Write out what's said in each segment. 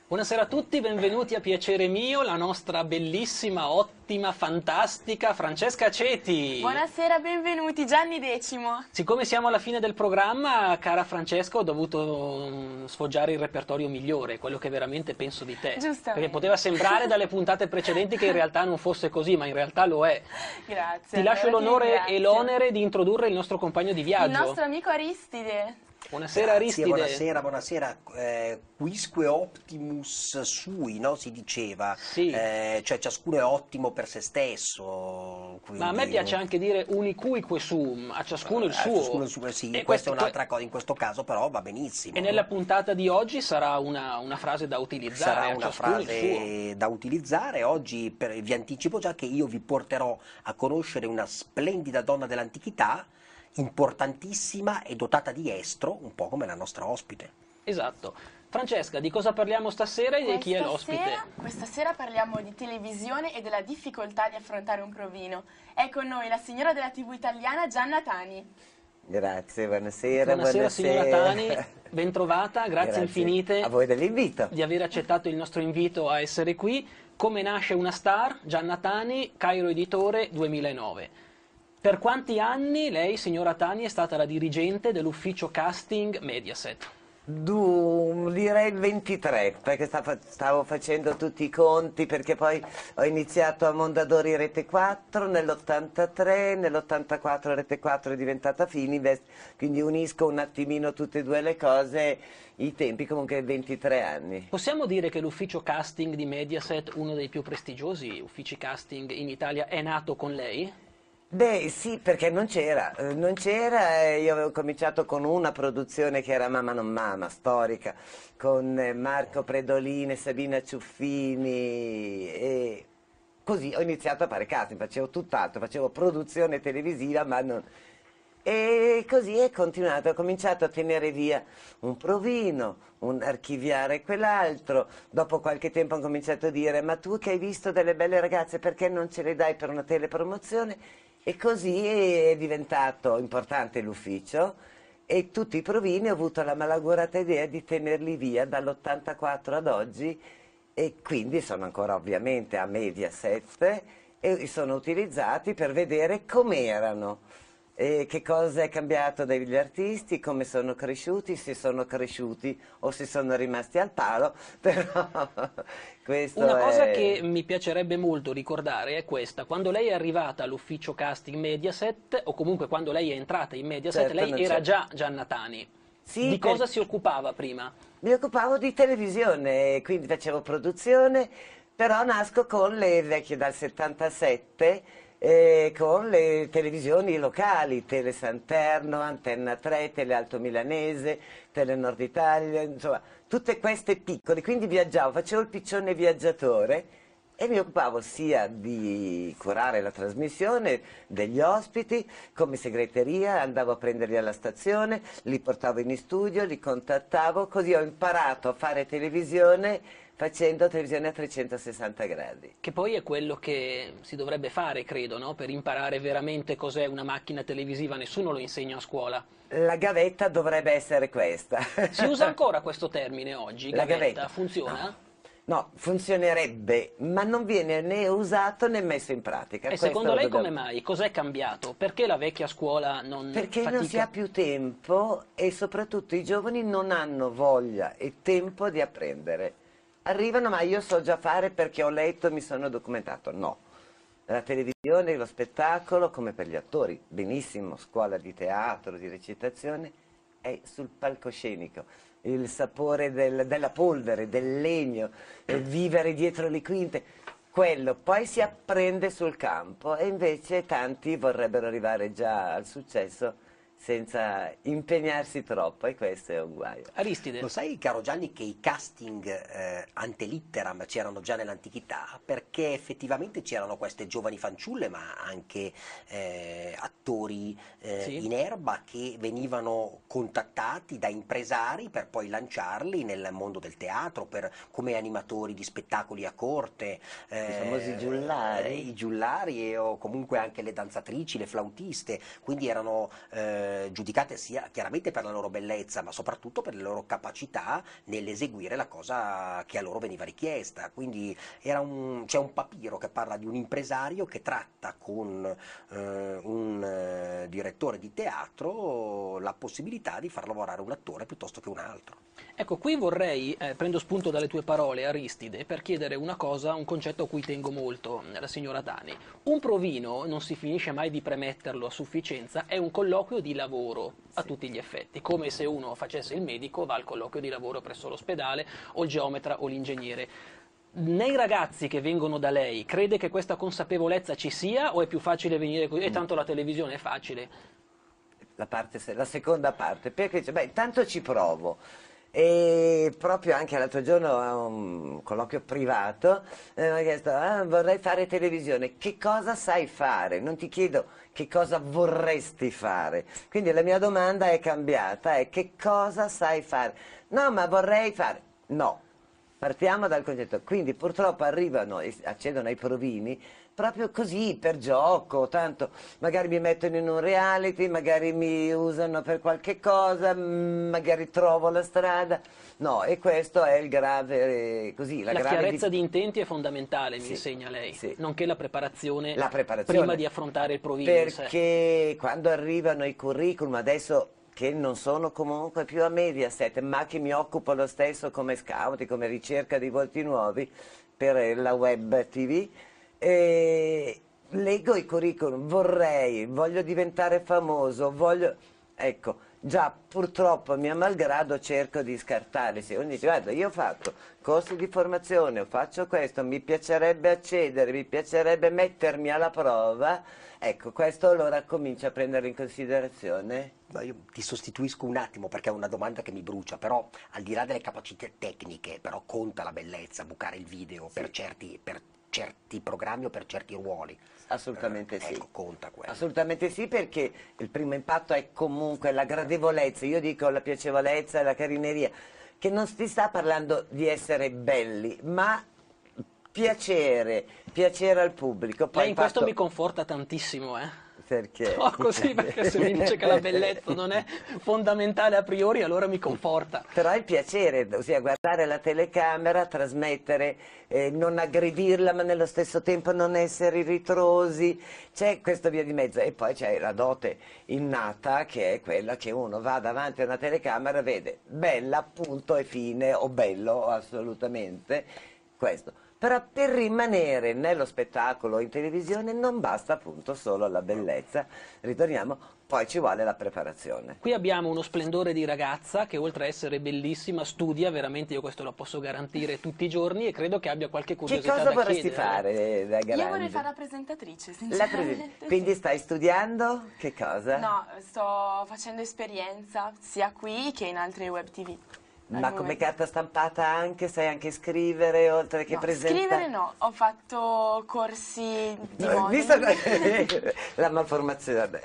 Buonasera a tutti, benvenuti a Piacere Mio, la nostra bellissima, ottima, fantastica Francesca Ceti. Buonasera, benvenuti, Gianni Decimo. Siccome siamo alla fine del programma, cara Francesca, ho dovuto sfoggiare il repertorio migliore, quello che veramente penso di te. Giustamente. Perché poteva sembrare dalle puntate precedenti che in realtà non fosse così, ma in realtà lo è. Grazie. Ti lascio allora ti l'onore e ringrazio. l'onere di introdurre il nostro compagno di Il viaggio. nostro amico Aristide. Buonasera Grazie, Aristide. buonasera. Quisque optimus sui, no? Si diceva, Sì. cioè ciascuno è ottimo per se stesso. Ma a me quindi- piace anche dire unicuique sum, a ciascuno il suo. ciascuno il suo, sì, E questa è un'altra cosa, in questo caso però va benissimo. E nella puntata di oggi sarà una frase da utilizzare, Sarà a una ciascuno il suo. frase da utilizzare. Oggi vi anticipo già che io vi porterò a conoscere una splendida donna dell'antichità, importantissima e dotata di estro, un po' come la nostra ospite. Esatto. Francesca, di cosa parliamo stasera e di chi è l'ospite? Questa sera parliamo di televisione e della difficoltà di affrontare un provino. È con noi la signora della TV italiana Gianna Tani. Grazie, buonasera. Buonasera signora Tani, ben trovata, grazie infinite a voi dell'invito. di aver accettato il nostro invito a essere qui. Come nasce una star? Gianna Tani, Cairo Editore 2009. Per quanti anni lei, signora Tani, è stata la dirigente dell'ufficio casting Mediaset? Direi 23, perché stavo facendo tutti i conti, perché poi ho iniziato a Mondadori Rete 4 nell'83, nell'84 Rete 4 è diventata Fininvest, quindi unisco un attimino tutte e due le cose, i tempi, comunque 23 anni. Possiamo dire che l'ufficio casting di Mediaset, uno dei più prestigiosi uffici casting in Italia, è nato con lei? Beh sì, perché non c'era, io avevo cominciato con una produzione che era Mamma non Mama, storica, con Marco Predolini, Sabina Ciuffini e così ho iniziato a fare casting, facevo tutt'altro, facevo produzione televisiva ma non... E così è continuato, ho cominciato a tenere via un provino, un archiviare quell'altro, dopo qualche tempo ho cominciato a dire ma tu che hai visto delle belle ragazze perché non ce le dai per una telepromozione? E così è diventato importante l'ufficio e tutti i provini ho avuto la malaugurata idea di tenerli via dall'84 ad oggi e quindi sono ancora ovviamente a Mediaset e sono utilizzati per vedere com'erano. E che cosa è cambiato dagli artisti, come sono cresciuti, se sono cresciuti o se sono rimasti al palo, però questo Una cosa è... che mi piacerebbe molto ricordare è questa: quando lei è arrivata all'ufficio casting Mediaset, o comunque quando lei è entrata in Mediaset, Certo, non lei era c'è. già Gianna Tani. Sì, Di cosa si occupava prima? Mi occupavo di televisione, quindi facevo produzione, però nasco con le vecchie dal 77, con le televisioni locali, Tele Santerno, Antenna 3, Tele Alto Milanese, Tele Nord Italia, insomma, tutte queste piccole, quindi viaggiavo, facevo il piccione viaggiatore e mi occupavo sia di curare la trasmissione degli ospiti, come segreteria, andavo a prenderli alla stazione, li portavo in studio, li contattavo, così ho imparato a fare televisione facendo televisione a 360 gradi. Che poi è quello che si dovrebbe fare, credo, no? Per imparare veramente cos'è una macchina televisiva, nessuno lo insegna a scuola. La gavetta dovrebbe essere questa. Si usa ancora questo termine oggi, La gavetta? gavetta. Funziona? No, funzionerebbe, ma non viene né usato né messo in pratica. E Questo secondo lo lei dobbiamo- come mai? Cos'è cambiato? Perché la vecchia scuola non Perché fatica? non si ha più tempo e soprattutto i giovani non hanno voglia e tempo di apprendere. Arrivano, ma io so già fare perché ho letto e mi sono documentato. No. La televisione, lo spettacolo, come per gli attori, benissimo, scuola di teatro, di recitazione, è sul palcoscenico. Il sapore della polvere, del legno, vivere dietro le quinte, quello poi si apprende sul campo e invece tanti vorrebbero arrivare già al successo senza impegnarsi troppo e questo è un guaio. Aristide, Lo sai, caro Gianni, che i casting ante litteram c'erano già nell'antichità, perché effettivamente c'erano queste giovani fanciulle, ma anche attori Sì. in erba che venivano contattati da impresari per poi lanciarli nel mondo del teatro, come animatori di spettacoli a corte, I famosi giullari. i giullari o comunque anche le danzatrici, le flautiste, quindi erano giudicate sia chiaramente per la loro bellezza, ma soprattutto per le loro capacità nell'eseguire la cosa che a loro veniva richiesta. Quindi c'è un papiro che parla di un impresario che tratta con un direttore di teatro la possibilità di far lavorare un attore piuttosto che un altro. Ecco, qui vorrei, prendo spunto dalle tue parole, Aristide, per chiedere una cosa, un concetto a cui tengo molto, la signora Tani. Un provino, non si finisce mai di premetterlo a sufficienza, è un colloquio di lavoro a tutti gli effetti, come se uno facesse il medico, va al colloquio di lavoro presso l'ospedale, o il geometra o l'ingegnere. Nei ragazzi che vengono da lei, crede che questa consapevolezza ci sia o è più facile venire così? E tanto la televisione è facile. La seconda parte, perché dice, beh, tanto ci provo. E proprio anche l'altro giorno a un colloquio privato mi ha chiesto vorrei fare televisione, che cosa sai fare? Non ti chiedo che cosa vorresti fare, quindi la mia domanda è cambiata, è che cosa sai fare? No, ma vorrei fare, no, partiamo dal concetto, quindi purtroppo arrivano e accedono ai provini proprio così, per gioco, tanto magari mi mettono in un reality, magari mi usano per qualche cosa, magari trovo la strada. No, e questo è il grave, così, la chiarezza di intenti è fondamentale, mi insegna lei, nonché la preparazione prima di affrontare il provino. Perché quando arrivano i curriculum, adesso che non sono comunque più a Mediaset, ma che mi occupo lo stesso come scout, come ricerca di volti nuovi per la web TV, leggo i curriculum, voglio diventare famoso, ecco, già purtroppo mio malgrado cerco di scartare. Se uno dice guarda, io ho fatto corsi di formazione, faccio questo, mi piacerebbe accedere, mi piacerebbe mettermi alla prova, ecco, questo allora comincia a prendere in considerazione. No, io ti sostituisco un attimo perché è una domanda che mi brucia, però al di là delle capacità tecniche, però conta la bellezza, bucare il video per certi programmi o per certi ruoli. Assolutamente sì. Ecco, conta quello. Assolutamente sì, perché il primo impatto è comunque la gradevolezza, io dico la piacevolezza e la carineria, che non si sta parlando di essere belli, ma piacere al pubblico. Poi lei in questo mi conforta tantissimo, Perché? No, così, perché se mi dice che la bellezza non è fondamentale a priori, allora mi conforta. Però il piacere, ossia guardare la telecamera, trasmettere, non aggredirla, ma nello stesso tempo non essere ritrosi, c'è questo via di mezzo. E poi c'è la dote innata, che è quella che uno va davanti a una telecamera, vede bella, punto e fine, o bello, assolutamente, questo. Però per rimanere nello spettacolo in televisione non basta appunto solo la bellezza, ritorniamo, poi ci vuole la preparazione. Qui abbiamo uno splendore di ragazza che oltre a essere bellissima studia, veramente io questo lo posso garantire tutti i giorni e credo che abbia qualche curiosità da chiedere. Che cosa vorresti fare da grande? Io vorrei fare la presentatrice, sinceramente. Quindi stai studiando? Che cosa? No, sto facendo esperienza sia qui che in altre web TV. Ma come carta stampata anche? Sai anche scrivere oltre che presentare? Scrivere no, ho fatto corsi di modeling. La malformazione.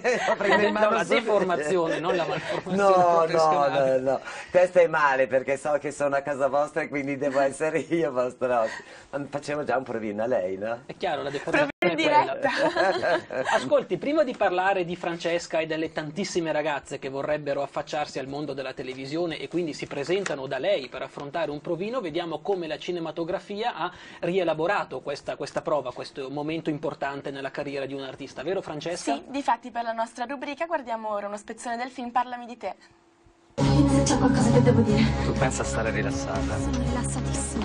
No, la deformazione, non la malformazione. No, questo è male perché so che sono a casa vostra e quindi devo essere io vostra ospite. Facevo già un provino a lei, no? È chiaro, la deformazione è quella. Ascolti, prima di parlare di Francesca e delle tantissime ragazze che vorrebbero affacciarsi al mondo della televisione e quindi si presentano da lei per affrontare un provino, vediamo come la cinematografia ha rielaborato questa prova, questo momento importante nella carriera di un artista, vero Francesca? Sì, difatti per la nostra rubrica guardiamo ora uno spezzone del film Parlami di te. C'è qualcosa che devo dire. Tu pensa a stare rilassata? Sono rilassatissima.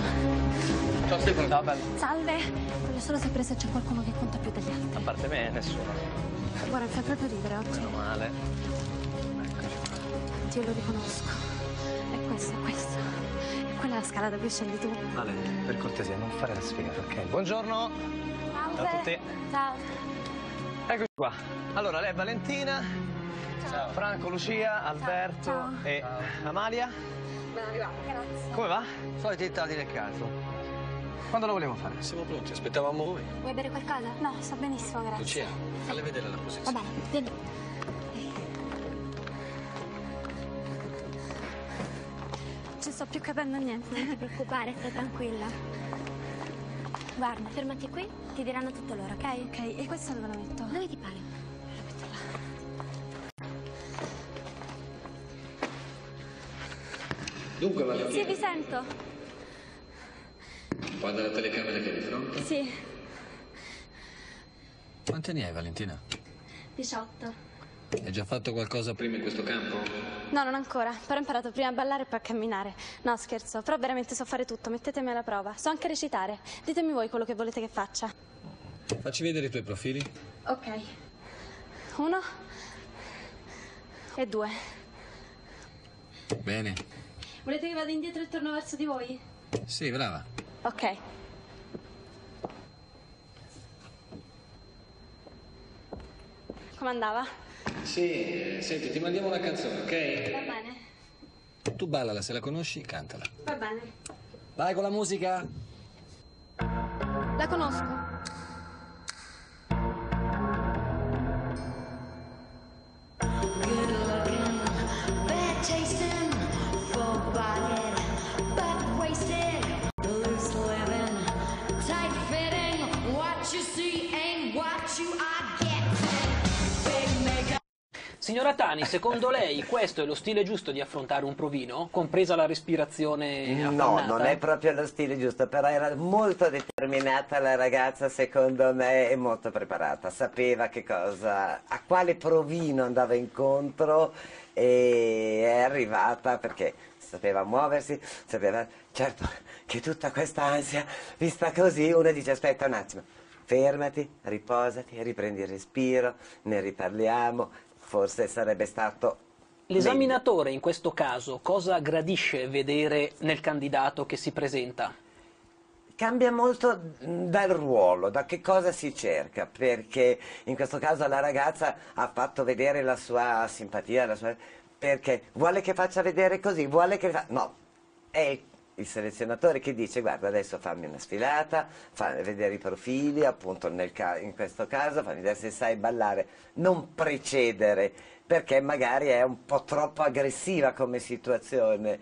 Ciao, bello. Salve, voglio solo sapere se c'è qualcuno che conta più degli altri. A parte me, nessuno. Guarda, mi fai proprio ridere oggi. Meno male. Eccoci qua. Io lo riconosco. È questo. E quella è la scala da cui scendi tu. Vale, per cortesia, non fare la sfigata, ok? Buongiorno. Ciao a tutti. Ciao. Eccoci qua. Allora, lei è Valentina. Ciao. Franco, Lucia, Alberto e Amalia. Ben arrivata, grazie. Come va? Soliti entrati nel caso. Quando lo volevo fare? Siamo pronti, aspettavamo voi. Vuoi bere qualcosa? No, sto benissimo, grazie. Lucia, falle vedere la posizione. Va bene, vieni. Non ci sto più capendo niente. Non ti preoccupare, stai tranquilla. Guarda, fermati qui, ti diranno tutto loro, ok? Ok, e questa dove la metto? Dove ti pare? La metto là. Dunque, Sì, Valentina, vi sento. guarda la telecamera che è di fronte. Sì, Quanti anni hai, Valentina? 18. Hai già fatto qualcosa prima in questo campo? No, non ancora, però ho imparato prima a ballare e poi a camminare. No, scherzo, però veramente so fare tutto, mettetemi alla prova. So anche recitare. Ditemi voi quello che volete che faccia. Facci vedere i tuoi profili. Ok. 1 e 2. Bene. Volete che vada indietro e torno verso di voi? Sì, brava. Ok. Come andava? Sì, senti, ti mandiamo una canzone, ok? Va bene. Tu ballala, se la conosci, cantala. Va bene. Vai con la musica. La conosco. Signora Tani, secondo lei questo è lo stile giusto di affrontare un provino, compresa la respirazione No, affannata? non è proprio lo stile giusto, però era molto determinata la ragazza, secondo me, e molto preparata. Sapeva che cosa, a quale provino andava incontro e è arrivata perché sapeva muoversi, sapeva, certo, che tutta questa ansia, vista così, uno dice aspetta un attimo, fermati, riposati, riprendi il respiro, ne riparliamo. Forse sarebbe stato L'esaminatore in questo caso cosa gradisce vedere nel candidato che si presenta? cambia molto dal ruolo, da che cosa si cerca, perché in questo caso la ragazza ha fatto vedere la sua simpatia, perché vuole che faccia vedere così, vuole che no, è il selezionatore che dice guarda adesso fammi una sfilata, fammi vedere i profili, appunto in questo caso fammi vedere se sai ballare, non precedere, perché magari è un po' troppo aggressiva come situazione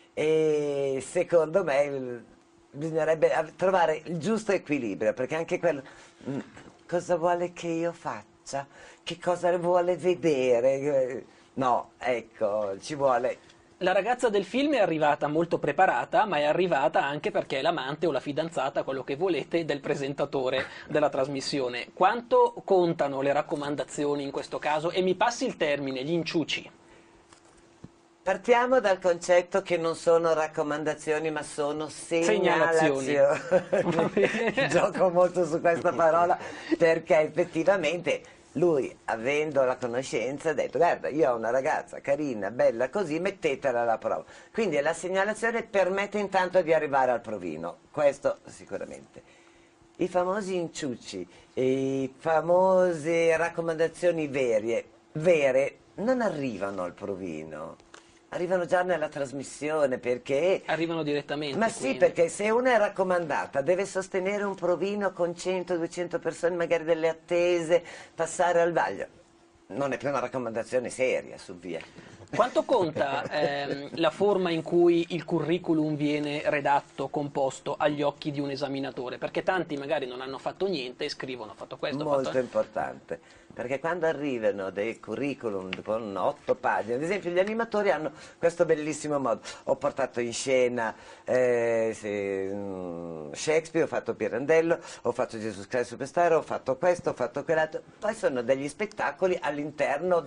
e secondo me bisognerebbe trovare il giusto equilibrio, perché anche quello, cosa vuole che io faccia? Che cosa vuole vedere? No, ecco, ci vuole... La ragazza del film è arrivata molto preparata, ma è arrivata anche perché è l'amante o la fidanzata, quello che volete, del presentatore della trasmissione. Quanto contano le raccomandazioni in questo caso? E mi passi il termine, gli inciuci. Partiamo dal concetto che non sono raccomandazioni ma sono segnalazioni. Gioco molto su questa parola perché effettivamente lui, avendo la conoscenza, ha detto guarda io ho una ragazza carina, bella così, mettetela alla prova. Quindi la segnalazione permette intanto di arrivare al provino, questo sicuramente. I famosi inciuci, i famose raccomandazioni vere non arrivano al provino. Arrivano già nella trasmissione perché... Arrivano direttamente. Ma sì, quindi. perché se una è raccomandata deve sostenere un provino con 100-200 persone, magari delle attese, passare al vaglio. Non è più una raccomandazione seria, su via. Quanto conta la forma in cui il curriculum viene redatto, composto agli occhi di un esaminatore? Perché tanti magari non hanno fatto niente e scrivono ho fatto questo, ho Molto fatto... importante, perché quando arrivano dei curriculum con 8 pagine, ad esempio gli animatori hanno questo bellissimo modo, ho portato in scena Shakespeare, ho fatto Pirandello, ho fatto Jesus Christ Superstar, ho fatto questo, ho fatto quell'altro, poi sono degli spettacoli all'interno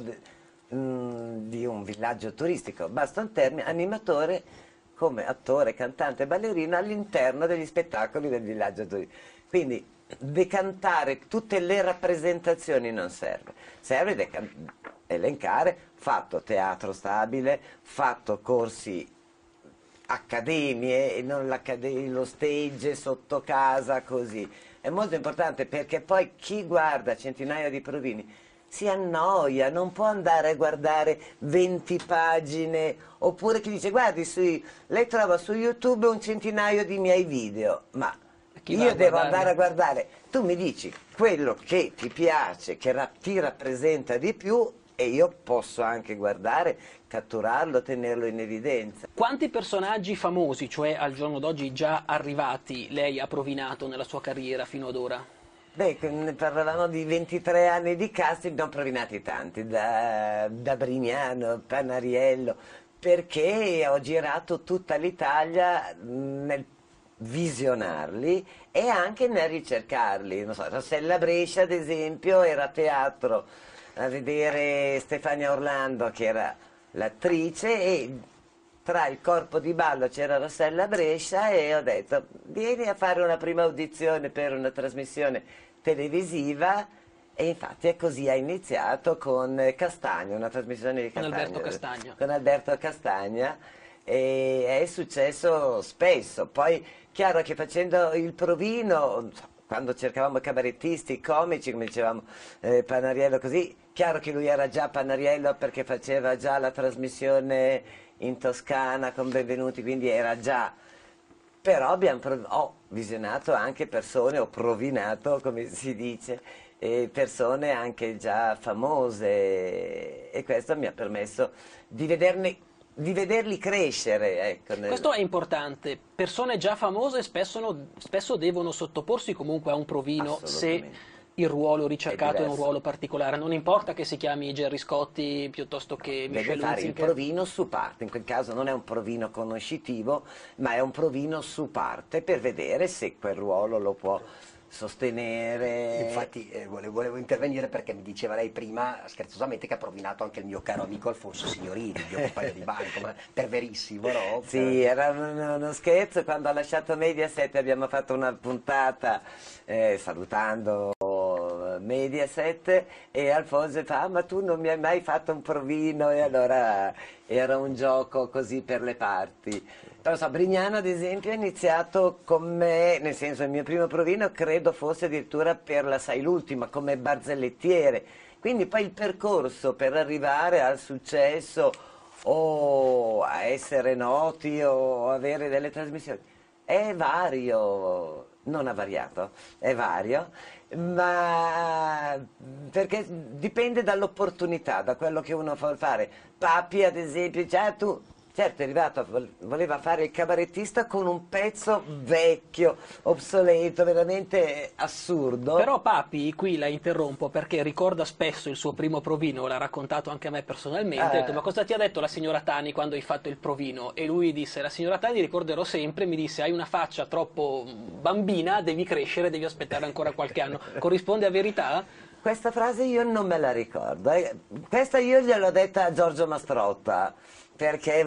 di un villaggio turistico, basta un termine, animatore come attore, cantante, ballerino all'interno degli spettacoli del villaggio turistico. Quindi decantare tutte le rappresentazioni non serve, serve elencare, fatto teatro stabile, fatto corsi accademie e non lo stage sotto casa così. È molto importante perché poi chi guarda centinaia di provini si annoia, non può andare a guardare 20 pagine, oppure chi dice guardi, lei trova su YouTube un centinaio di miei video, ma io devo andare a guardare, tu mi dici quello che ti piace, che ti rappresenta di più e io posso anche guardare, catturarlo, tenerlo in evidenza. Quanti personaggi famosi, cioè al giorno d'oggi già arrivati, lei ha provinato nella sua carriera fino ad ora? Beh, ne parlavamo di 23 anni di casting, ne ho provinati tanti, da Brignano, Panariello, perché ho girato tutta l'Italia nel visionarli e anche nel ricercarli. Non so, Rossella Brescia, ad esempio, era a teatro a vedere Stefania Orlando, che era l'attrice, e tra il corpo di ballo c'era Rossella Brescia, e ho detto: vieni a fare una prima audizione per una trasmissione televisiva. E infatti è così, ha iniziato con Castagno, una trasmissione di Castagno, Con Alberto Castagno. Con Alberto Castagna, e è successo spesso. Poi, chiaro che facendo il provino, quando cercavamo cabarettisti, comici, come dicevamo, Panariello così, chiaro che lui era già Panariello perché faceva già la trasmissione in Toscana con Benvenuti, quindi era già... Però ho visionato anche persone, ho provinato, come si dice, persone anche già famose, e questo mi ha permesso di vederli crescere. Ecco, Questo è importante. Persone già famose spesso devono sottoporsi comunque a un provino se il ruolo ricercato è un ruolo particolare. Non importa che si chiami Gerry Scotti piuttosto che Deve Michel fare il Hunziker. provino su parte, in quel caso non è un provino conoscitivo, ma è un provino su parte per vedere se quel ruolo lo può sostenere. Infatti volevo intervenire perché mi diceva lei prima scherzosamente che ha provinato anche il mio caro amico Alfonso Signorini, il mio compagno di banco, ma per verissimo, no? Sì, era uno scherzo. Quando ha lasciato Mediaset abbiamo fatto una puntata salutando Mediaset, e Alfonso fa: "Ah, ma tu non mi hai mai fatto un provino?" E allora era un gioco così per le parti. Però so, Brignano ad esempio ha iniziato con me, nel senso il mio primo provino credo fosse addirittura per La Sai l'Ultima, come barzellettiere. Quindi poi il percorso per arrivare al successo o a essere noti o avere delle trasmissioni è vario, non ha variato, è vario, ma perché dipende dall'opportunità, da quello che uno vuole fare. Papi ad esempio dice: "Ah, tu..." Certo, è arrivato, voleva fare il cabarettista con un pezzo vecchio, obsoleto, veramente assurdo. Però Papi, qui la interrompo perché ricorda spesso il suo primo provino, l'ha raccontato anche a me personalmente, ha detto: "Ma cosa ti ha detto la signora Tani quando hai fatto il provino?" E lui disse: "La signora Tani, ricorderò sempre, mi disse: hai una faccia troppo bambina, devi crescere, devi aspettare ancora qualche anno." Corrisponde a verità? Questa frase io non me la ricordo, questa io gliel'ho detta a Giorgio Mastrotta, perché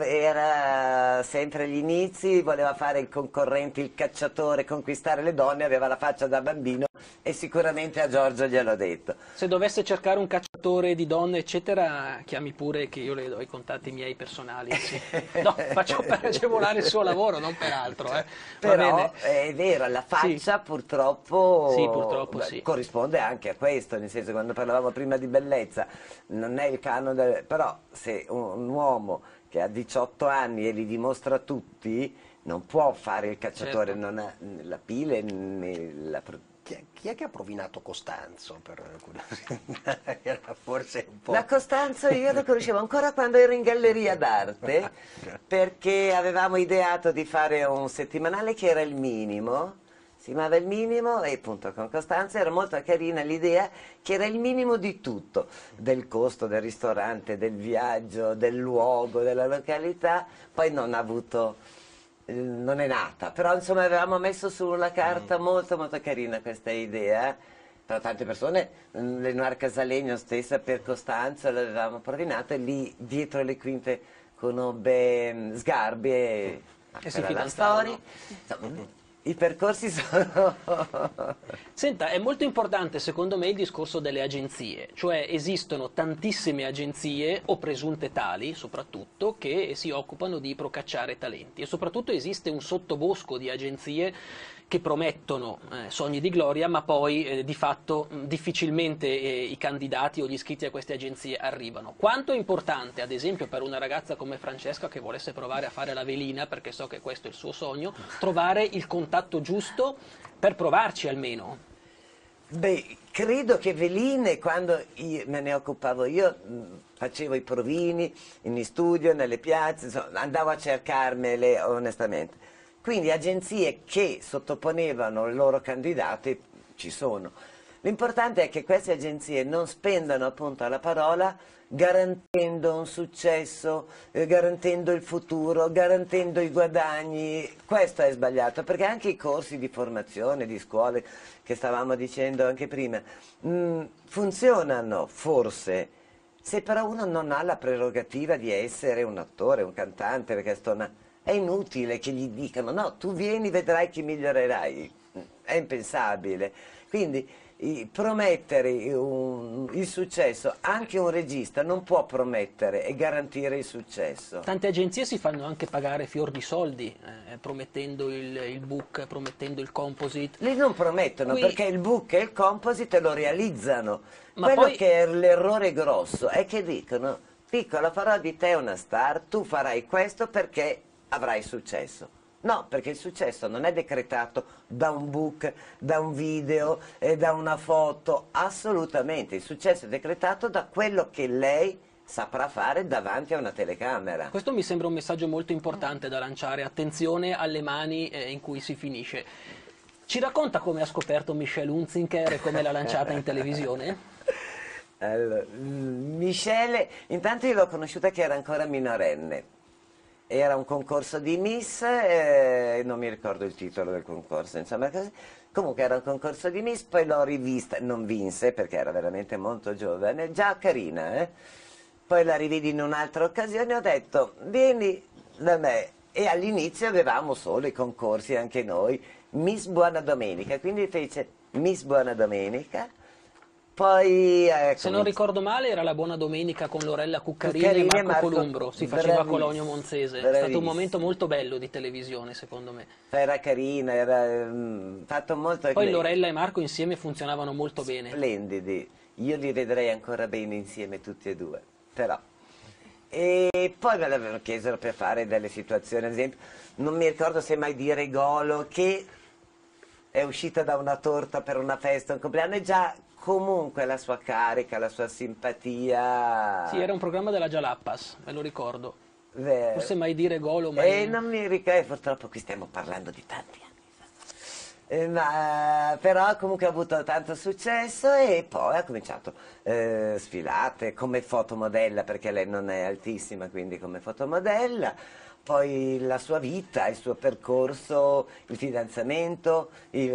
era sempre agli inizi, voleva fare il concorrente, il cacciatore, conquistare le donne, aveva la faccia da bambino, e sicuramente a Giorgio gliel'ho detto. Se dovesse cercare un cacciatore di donne, eccetera, chiami pure che io le do i contatti miei personali. Sì. No, faccio per agevolare il suo lavoro, non per altro. Va Però bene. è vero, la faccia Sì. purtroppo, Sì, purtroppo sì. corrisponde anche a questo, nel senso, quando parlavamo prima di bellezza, non è il canone, però se un uomo che ha 18 anni e li dimostra tutti, non può fare il cacciatore, Certo. non ha la pile né la... Chi è che ha provinato Costanzo, per curiosità? Era forse un po'... La Costanzo io la conoscevo ancora quando ero in galleria d'arte, perché avevamo ideato di fare un settimanale che era Il Minimo, si chiamava Il Minimo, e appunto con Costanzo era molto carina l'idea che era il minimo di tutto, del costo del ristorante, del viaggio, del luogo, della località. Poi non ha avuto, non è nata, però insomma avevamo messo sulla carta molto molto carina questa idea. Però tante persone, Lenoir Casalegno stessa per Costanzo l'avevamo provinato, e lì dietro le quinte conobbe Sgarbi e si la fidanzarono. Story. Insomma, i percorsi sono... Senta, è molto importante secondo me il discorso delle agenzie, cioè esistono tantissime agenzie, o presunte tali soprattutto, che si occupano di procacciare talenti, e soprattutto esiste un sottobosco di agenzie che promettono sogni di gloria, ma poi di fatto difficilmente i candidati o gli iscritti a queste agenzie arrivano. Quanto è importante, ad esempio, per una ragazza come Francesca che volesse provare a fare la velina, perché so che questo è il suo sogno, trovare il contatto giusto per provarci almeno? Beh, credo che veline, quando me ne occupavo io, facevo i provini in studio, nelle piazze, insomma, andavo a cercarmele onestamente. Quindi agenzie che sottoponevano i loro candidati ci sono. L'importante è che queste agenzie non spendano appunto la parola garantendo un successo, garantendo il futuro, garantendo i guadagni. Questo è sbagliato, perché anche i corsi di formazione, di scuole, che stavamo dicendo anche prima, funzionano forse, se però uno non ha la prerogativa di essere un attore, un cantante, perché è inutile che gli dicano no, tu vieni, vedrai che migliorerai. È impensabile. Quindi promettere il successo, anche un regista non può promettere e garantire il successo. Tante agenzie si fanno anche pagare fior di soldi, promettendo il book, promettendo il composite. Lì non promettono, perché il book e il composite lo realizzano. Ma Quello poi... che è l'errore grosso è che dicono: piccola, farò di te una star, tu farai questo perché avrai successo. No, perché il successo non è decretato da un book, da un video, da una foto, assolutamente. Il successo è decretato da quello che lei saprà fare davanti a una telecamera. Questo mi sembra un messaggio molto importante da lanciare, attenzione alle mani in cui si finisce. Ci racconta come ha scoperto Michelle Hunziker e come l'ha lanciata in televisione? Allora, Michelle, intanto io l'ho conosciuta che era ancora minorenne. Era un concorso di Miss, non mi ricordo il titolo del concorso, insomma, così. Comunque era un concorso di Miss, poi l'ho rivista, non vinse perché era veramente molto giovane, già carina, Poi la rividi in un'altra occasione e ho detto, vieni da me. E all'inizio avevamo solo i concorsi anche noi, Miss Buona Domenica, quindi fece Miss Buona Domenica. Poi, se non ricordo male era la Buona Domenica con Lorella Cuccarini e Marco Columbro, si faceva a Cologno Monzese, è stato un momento molto bello di televisione secondo me. Era carina, era fatto molto... Poi Lorella e Marco insieme funzionavano molto bene. Splendidi, io li vedrei ancora bene insieme tutti e due, però... E poi me l'avevano chiesto per fare delle situazioni, ad esempio, non mi ricordo se mai di Regolo, che è uscita da una torta per una festa, un compleanno, e già... Comunque la sua carica, la sua simpatia... Sì, era un programma della Jalapas, me lo ricordo. Vero. Forse mai dire Golo, ma... non mi ricordo, purtroppo qui stiamo parlando di tanti anni fa. Però comunque ha avuto tanto successo e poi ha cominciato sfilate come fotomodella, perché lei non è altissima, quindi come fotomodella. Poi la sua vita, il suo percorso, il fidanzamento,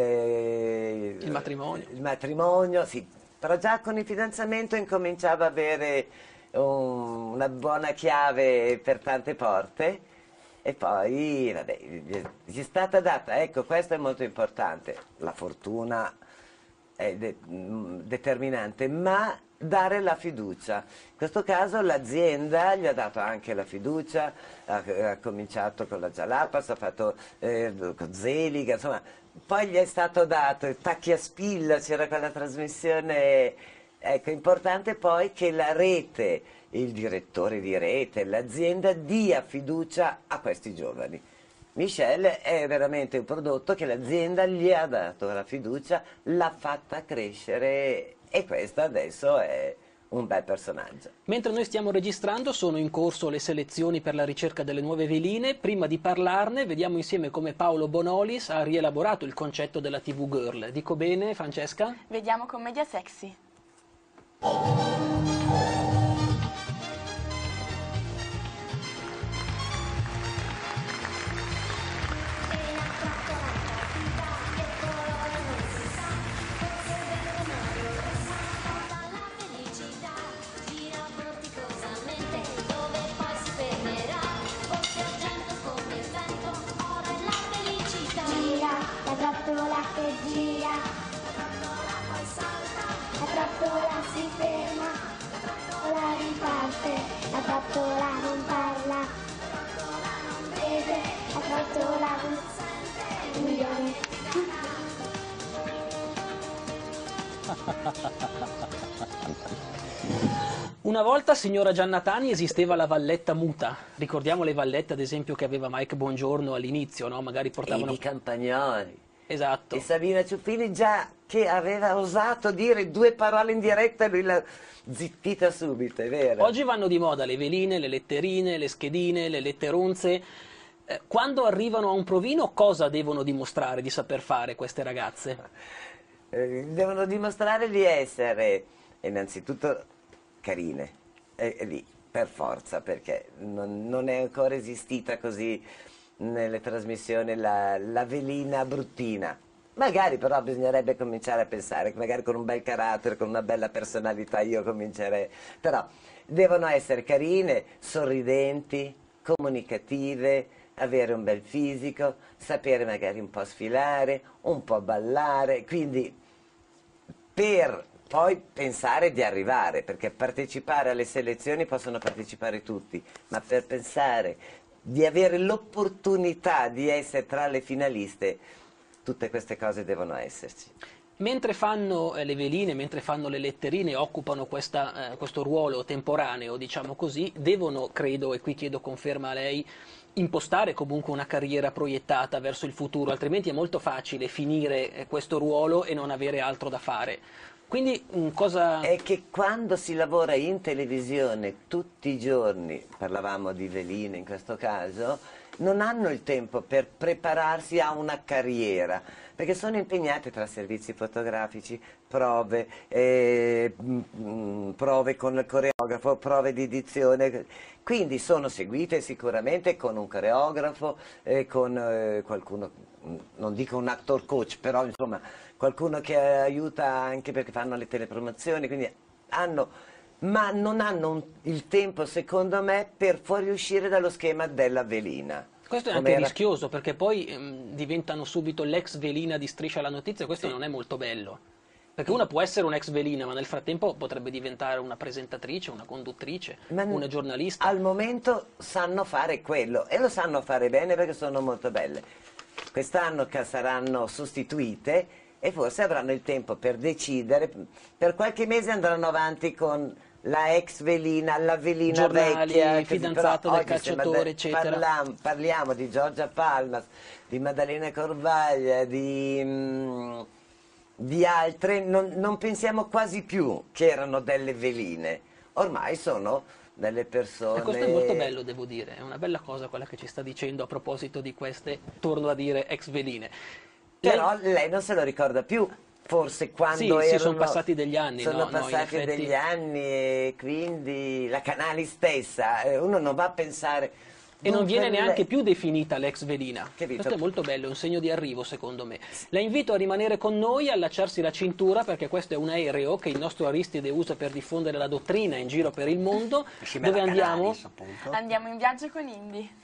il matrimonio. Il matrimonio, sì. Però già con il fidanzamento incominciava ad avere una buona chiave per tante porte e poi, vabbè, gli è stata data, ecco, questo è molto importante, la fortuna è determinante, ma dare la fiducia. In questo caso l'azienda gli ha dato anche la fiducia, ha cominciato con la Jalapas, ha fatto con Zeliga, insomma, poi gli è stato dato il Tacchi a Spilla, c'era quella trasmissione, ecco, importante poi che la rete, il direttore di rete, l'azienda dia fiducia a questi giovani. Michelle è veramente un prodotto che l'azienda gli ha dato la fiducia, l'ha fatta crescere e questo adesso è un bel personaggio. Mentre noi stiamo registrando sono in corso le selezioni per la ricerca delle nuove veline. Prima di parlarne vediamo insieme come Paolo Bonolis ha rielaborato il concetto della TV Girl. Dico bene, Francesca? Vediamo Commedia Sexy. Si ferma, la riparte, la trottola non parla, non vede, la trottola non sente, milioni. Una volta, signora Giannatani, esisteva la valletta muta. Ricordiamo le vallette, ad esempio, che aveva Mike Bongiorno all'inizio, no? Magari portavano... E di Campagnoli. Esatto. E Sabina Ciuffini già che aveva osato dire due parole in diretta e lui l'ha zittita subito, è vero? Oggi vanno di moda le veline, le letterine, le schedine, le letteronze. Quando arrivano a un provino cosa devono dimostrare di saper fare queste ragazze? devono dimostrare di essere innanzitutto carine, lì, per forza, perché non è ancora esistita così nelle trasmissioni la velina bruttina. Magari però bisognerebbe cominciare a pensare che magari con un bel carattere, con una bella personalità io comincerei, però devono essere carine, sorridenti, comunicative, avere un bel fisico, sapere magari un po' sfilare, un po' ballare, quindi per poi pensare di arrivare, perché partecipare alle selezioni possono partecipare tutti, ma per pensare di avere l'opportunità di essere tra le finaliste, tutte queste cose devono esserci. Mentre fanno le veline, mentre fanno le letterine, occupano questo ruolo temporaneo, diciamo così, devono, credo, e qui chiedo conferma a lei, impostare comunque una carriera proiettata verso il futuro, altrimenti è molto facile finire questo ruolo e non avere altro da fare. Quindi cosa... È che quando si lavora in televisione tutti i giorni, parlavamo di veline in questo caso, non hanno il tempo per prepararsi a una carriera, perché sono impegnati tra servizi fotografici, prove, prove con il coreografo, prove di edizione, quindi sono seguite sicuramente con un coreografo, con qualcuno, non dico un actor coach, però insomma qualcuno che aiuta anche perché fanno le telepromozioni, quindi ma non hanno il tempo, secondo me, per fuoriuscire dallo schema della velina. Questo è anche rischioso, perché poi diventano subito l'ex velina di Striscia la Notizia, questo non è molto bello. Perché una può essere un'ex velina, ma nel frattempo potrebbe diventare una presentatrice, una conduttrice, una giornalista. Al momento sanno fare quello, e lo sanno fare bene perché sono molto belle. Quest'anno saranno sostituite e forse avranno il tempo per decidere, per qualche mese andranno avanti con la ex velina, la velina giornali, vecchia, fidanzato del calciatore, eccetera. Parliamo di Giorgia Palmas, di Maddalena Corvaglia, di altre, non pensiamo quasi più che erano delle veline, ormai sono delle persone... E questo è molto bello, devo dire, è una bella cosa quella che ci sta dicendo a proposito di queste, torno a dire, ex veline. Però lei non se lo ricorda più, forse quando sì, sono passati degli anni. Sono passati degli anni e quindi la Canali stessa, uno non va a pensare... E non viene neanche più definita l'ex velina. Capito? Questo è molto bello, è un segno di arrivo secondo me. La invito a rimanere con noi, a allacciarsi la cintura, perché questo è un aereo che il nostro Aristide usa per diffondere la dottrina in giro per il mondo. Dove andiamo? Andiamo in viaggio con Indy.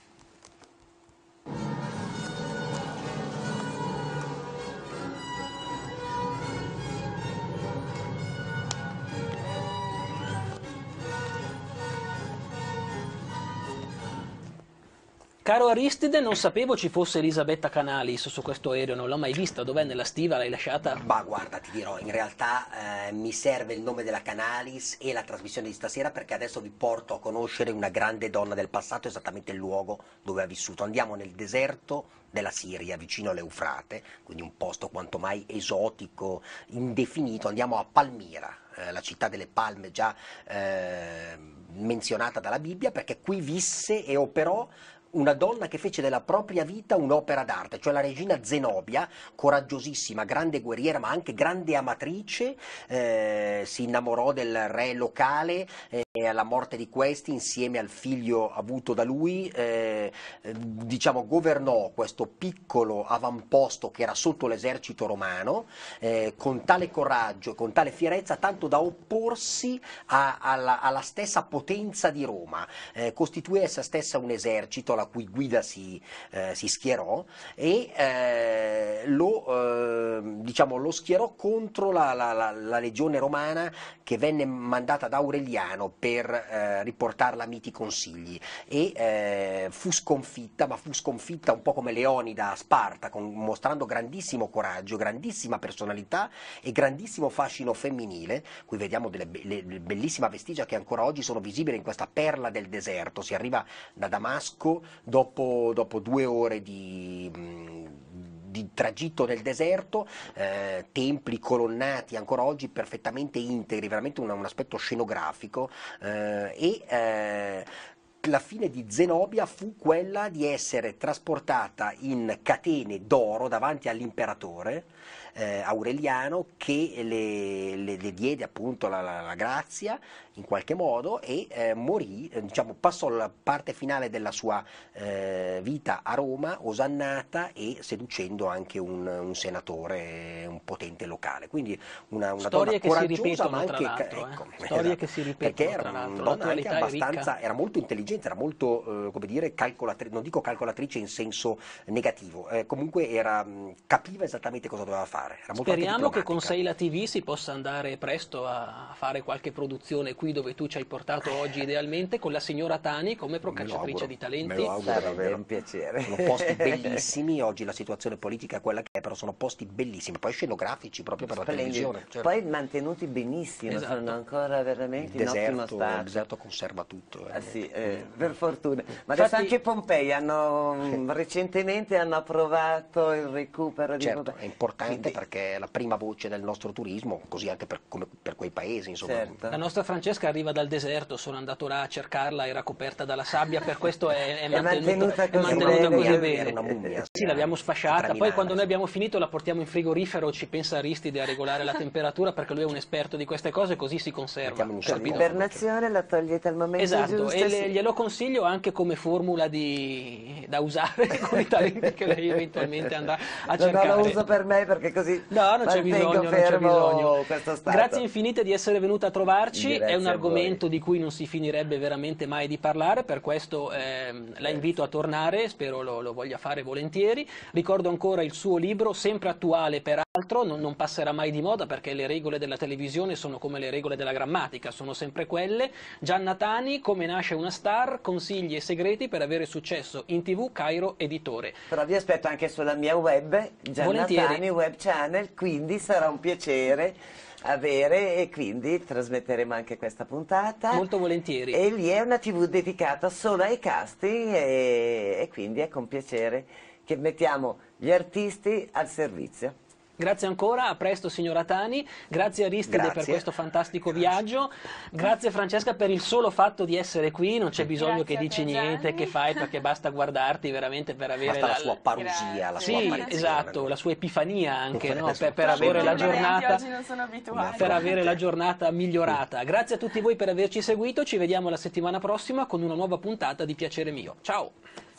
Caro Aristide, non sapevo ci fosse Elisabetta Canalis su questo aereo, non l'ho mai vista. Dov'è, nella stiva? L'hai lasciata? Ma guarda, ti dirò, in realtà mi serve il nome della Canalis e la trasmissione di stasera, perché adesso vi porto a conoscere una grande donna del passato, esattamente il luogo dove ha vissuto. Andiamo nel deserto della Siria, vicino all'Eufrate, quindi un posto quanto mai esotico, indefinito. Andiamo a Palmira, la città delle palme, già menzionata dalla Bibbia, perché qui visse e operò una donna che fece della propria vita un'opera d'arte, cioè la regina Zenobia, coraggiosissima, grande guerriera ma anche grande amatrice, si innamorò del re locale e alla morte di questi, insieme al figlio avuto da lui, diciamo, governò questo piccolo avamposto che era sotto l'esercito romano, con tale coraggio, con tale fierezza, tanto da opporsi alla stessa potenza di Roma, costituì essa stessa un esercito la cui guida si schierò e lo schierò contro la legione romana che venne mandata da Aureliano per riportarla a miti consigli e fu sconfitta, ma fu sconfitta un po' come Leonida a Sparta, mostrando grandissimo coraggio, grandissima personalità e grandissimo fascino femminile. Qui vediamo delle bellissime vestigia che ancora oggi sono visibili in questa perla del deserto. Si arriva da Damasco dopo 2 ore di tragitto nel deserto, templi colonnati ancora oggi perfettamente integri, veramente un aspetto scenografico, la fine di Zenobia fu quella di essere trasportata in catene d'oro davanti all'imperatore Aureliano, che le diede appunto la grazia in qualche modo, e morì, diciamo, passò la parte finale della sua vita a Roma, osannata e seducendo anche un senatore, un potente locale. Quindi una donna Storie che si coraggiosa, ripetono, ma tra anche l'altro, ecco, storie che si ripetono, perché era tra una l'altro. donna anche L'attualità è ricca. abbastanza, era molto intelligente, era molto come dire, calcolatrice, non dico calcolatrice in senso negativo, comunque capiva esattamente cosa doveva fare. Era molto anche Speriamo che diplomatica. con Sei la TV si possa andare presto a fare qualche produzione qui dove tu ci hai portato oggi, idealmente con la signora Tani come procacciatrice di Me talenti. lo auguro Sarebbe davvero. un piacere. Sono posti bellissimi, oggi la situazione politica è quella che è, però sono posti bellissimi, poi scenografici proprio per la Splendido. televisione. Certo. Poi mantenuti benissimo, Esatto. sono ancora veramente in ottimo Il stato. deserto conserva tutto. Ah, sì, per fortuna. Ma Infatti- adesso anche Pompei recentemente hanno approvato il recupero di Certo, Pompei. è importante Quindi, perché è la prima voce del nostro turismo, così anche come per quei paesi, insomma. certo. La nostra Francesca arriva dal deserto, sono andato là a cercarla, era coperta dalla sabbia, per questo è mantenuta così mantenuta bene, così era bene. una mummia. Sì, l'abbiamo sfasciata, poi Traminata, quando noi sì. abbiamo finito la portiamo in frigorifero, ci pensa Aristide a regolare la temperatura perché lui è un esperto di queste cose, così si conserva. Mettiamo in un capito? serbatore. L'ibernazione la togliete al momento Esatto, giusto. e sì. glielo consiglio anche come formula da usare con i talenti che lei eventualmente andrà a No, cercare. no, lo uso per me perché così No, non c'è mantengo bisogno, non c'è fermo bisogno. questo stato. Grazie infinite di essere venuta a trovarci, Grazie è un a argomento voi. di cui non si finirebbe veramente mai di parlare, per questo la invito a tornare, spero lo voglia fare volentieri. Ricordo ancora il suo libro, sempre attuale peraltro, non passerà mai di moda perché le regole della televisione sono come le regole della grammatica, sono sempre quelle. Gianna Tani, Come nasce una star, consigli e segreti per avere successo in TV, Cairo Editore. Però vi aspetto anche sulla mia web, Gianna Volentieri. Tani Web Channel, quindi sarà un piacere avere, e quindi trasmetteremo anche questa puntata. Molto volentieri. E lì è una TV dedicata solo ai casting e quindi è con piacere che mettiamo gli artisti al servizio. Grazie ancora, a presto signora Tani, grazie Aristide per Grazie. questo fantastico viaggio, grazie Francesca per il solo fatto di essere qui, non c'è bisogno Grazie che a dici te, niente, Gianni. che fai, perché basta guardarti veramente per avere Basta la sua parusia, la sua Sì, apparizione. esatto, la sua epifania anche, no? Esatto. per avere la I clienti giornata... oggi non sono abituati. Per avere la giornata migliorata. Grazie a tutti voi per averci seguito, ci vediamo la settimana prossima con una nuova puntata di Piacere Mio. Ciao!